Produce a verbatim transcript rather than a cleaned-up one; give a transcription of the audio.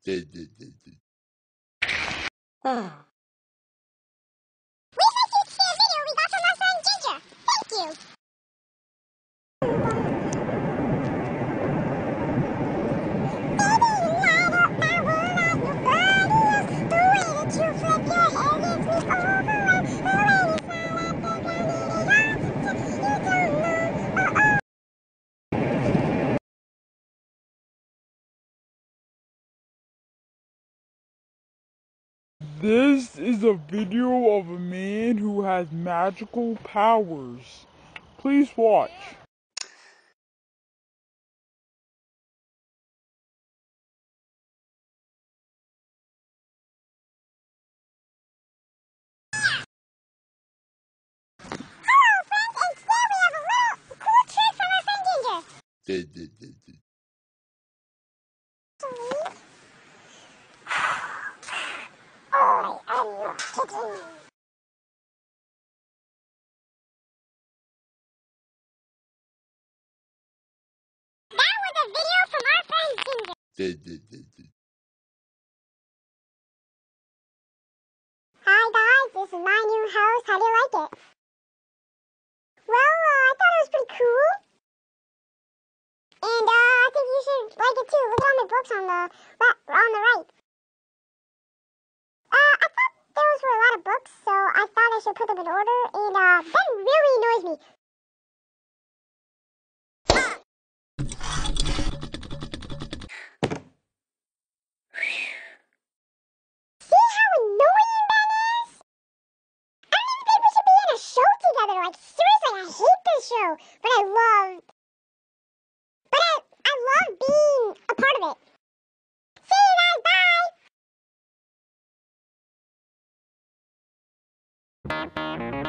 Ah. We like to share a video we got from our friend Ginger. Thank you. This is a video of a man who has magical powers. Please watch. Hello, friends, and today we have a little cool trick from our friend Ginger. I am your kitty. That was a video from our friend Ginger. Hi guys, this is my new house. How do you like it? Well, uh, I thought it was pretty cool. And uh, I think you should like it too. Look at all my books on the on the right. Uh, I thought those were a lot of books, so I thought I should put them in order. And uh, Ben really annoys me. See how annoying Ben is? I don't even think we should be in a show together. Like seriously, I hate this show, but I love. But I I love being a part of it. See you guys. Bye.